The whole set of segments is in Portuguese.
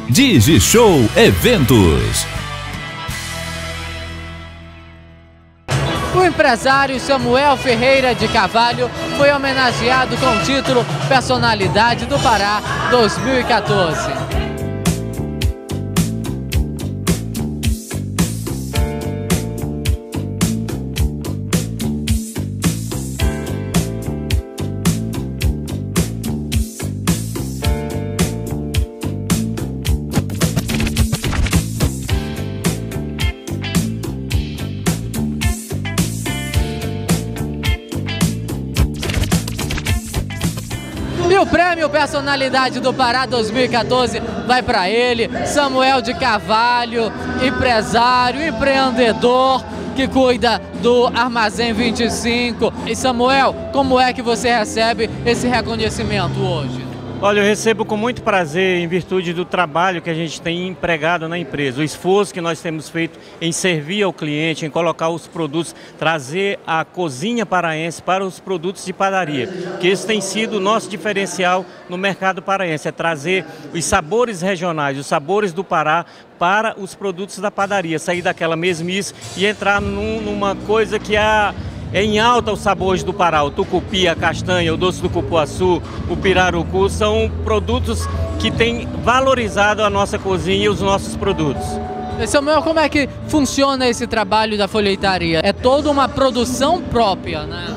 DigiShow Eventos. O empresário Samuel Ferreira de Carvalho foi homenageado com o título Personalidade do Pará 2014. E o prêmio Personalidade do Pará 2014 vai para ele, Samuel de Carvalho, empresário, empreendedor que cuida do Armazém 25. E Samuel, como é que você recebe esse reconhecimento hoje? Olha, eu recebo com muito prazer em virtude do trabalho que a gente tem empregado na empresa, o esforço que nós temos feito em servir ao cliente, em colocar os produtos, trazer a cozinha paraense para os produtos de padaria, que esse tem sido o nosso diferencial no mercado paraense, é trazer os sabores regionais, os sabores do Pará para os produtos da padaria, sair daquela mesmice e entrar numa coisa que é em alta os sabores do Pará, o tucupi, a castanha, o doce do cupuaçu, o pirarucu, são produtos que têm valorizado a nossa cozinha e os nossos produtos. Samuel, como é que funciona esse trabalho da folheitaria? É toda uma produção própria, né?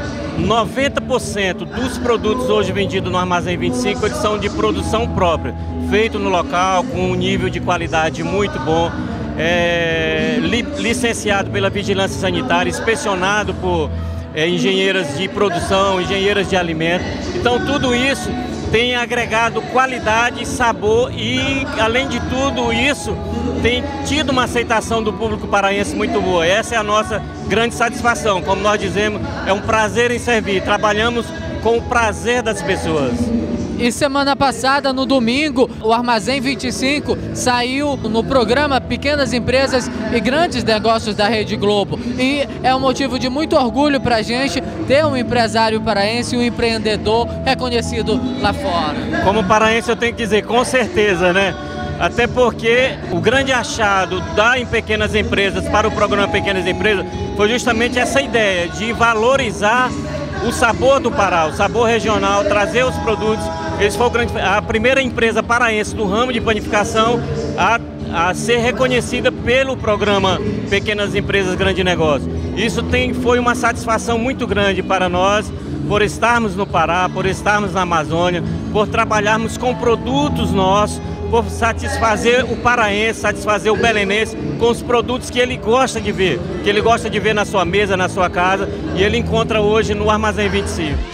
90% dos produtos hoje vendidos no Armazém 25 eles são de produção própria, feito no local, com um nível de qualidade muito bom. Licenciado pela Vigilância Sanitária, inspecionado por engenheiras de produção, engenheiras de alimentos. Então tudo isso tem agregado qualidade, sabor e, além de tudo isso, tem tido uma aceitação do público paraense muito boa. Essa é a nossa grande satisfação. Como nós dizemos, é um prazer em servir. Trabalhamos com o prazer das pessoas. E semana passada, no domingo, o Armazém 25 saiu no programa Pequenas Empresas e Grandes Negócios da Rede Globo. E é um motivo de muito orgulho para a gente ter um empresário paraense, um empreendedor reconhecido lá fora. Como paraense eu tenho que dizer, com certeza, né? Até porque o grande achado em Pequenas Empresas para o programa Pequenas Empresas foi justamente essa ideia de valorizar o sabor do Pará, o sabor regional, trazer os produtos. Esse foi a primeira empresa paraense do ramo de panificação a ser reconhecida pelo programa Pequenas Empresas, Grande Negócio. Isso foi uma satisfação muito grande para nós, por estarmos no Pará, por estarmos na Amazônia, por trabalharmos com produtos nossos, por satisfazer o paraense, satisfazer o belenense com os produtos que ele gosta de ver, na sua mesa, na sua casa, e ele encontra hoje no Armazém 25.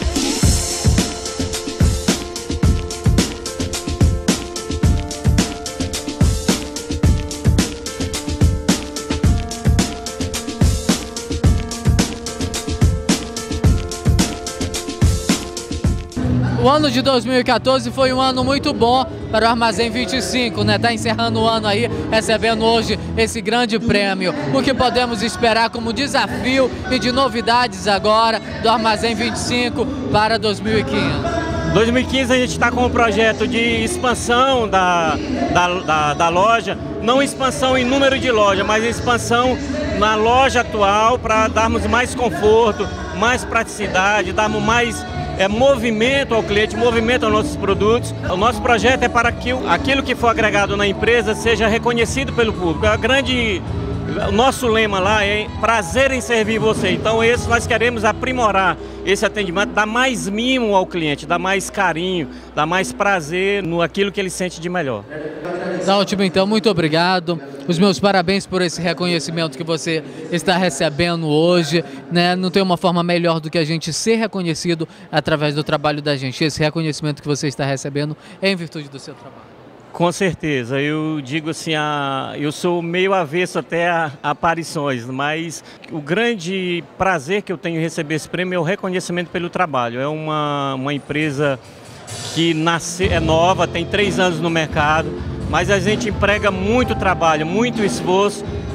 O ano de 2014 foi um ano muito bom para o Armazém 25, né? Está encerrando o ano aí, recebendo hoje esse grande prêmio. O que podemos esperar como desafio e de novidades agora do Armazém 25 para 2015? 2015 a gente está com um projeto de expansão da loja, não expansão em número de loja, mas expansão na loja atual para darmos mais conforto, mais praticidade, darmos mais movimento ao cliente, movimento aos nossos produtos. O nosso projeto é para que aquilo que for agregado na empresa seja reconhecido pelo público. O nosso lema lá é prazer em servir você. Então nós queremos aprimorar esse atendimento, dar mais mimo ao cliente, dar mais carinho, dar mais prazer naquilo que ele sente de melhor. Tá ótimo, então, muito obrigado. Os meus parabéns por esse reconhecimento que você está recebendo hoje, né? Não tem uma forma melhor do que a gente ser reconhecido através do trabalho da gente. Esse reconhecimento que você está recebendo é em virtude do seu trabalho. Com certeza, eu digo assim, eu sou meio avesso até a aparições, mas o grande prazer que eu tenho em receber esse prêmio é o reconhecimento pelo trabalho. É uma empresa que é nova, tem 3 anos no mercado, mas a gente emprega muito trabalho, muito esforço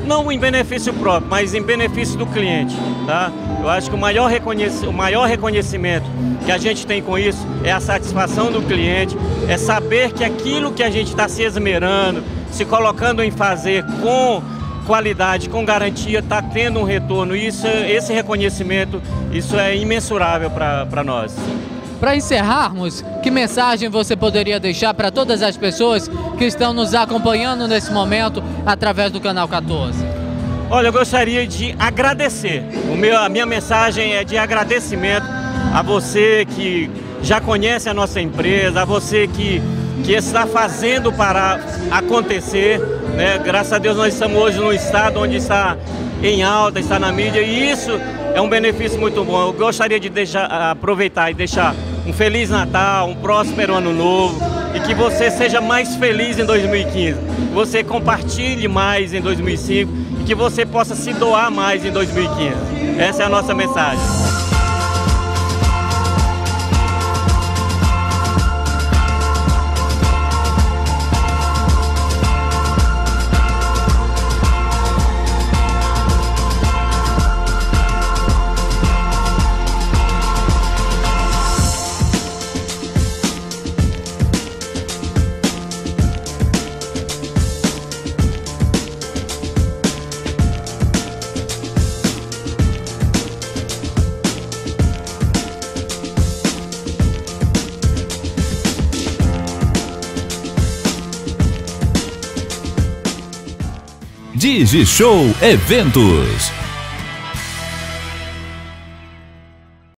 não em benefício próprio, mas em benefício do cliente, tá? Eu acho que o maior reconhecimento que a gente tem com isso é a satisfação do cliente, é saber que aquilo que a gente está se esmerando, se colocando em fazer com qualidade, com garantia, está tendo um retorno. Esse reconhecimento, isso é imensurável para nós. Para encerrarmos, que mensagem você poderia deixar para todas as pessoas que estão nos acompanhando nesse momento através do Canal 14? Olha, eu gostaria de agradecer. A minha mensagem é de agradecimento a você que já conhece a nossa empresa, a você que está fazendo para acontecer, né? Graças a Deus nós estamos hoje num estado onde está em alta, está na mídia, e isso é um benefício muito bom. Eu gostaria de aproveitar e deixar um Feliz Natal, um próspero Ano Novo, e que você seja mais feliz em 2015, que você compartilhe mais em 2005 e que você possa se doar mais em 2015. Essa é a nossa mensagem. DigiShow Eventos.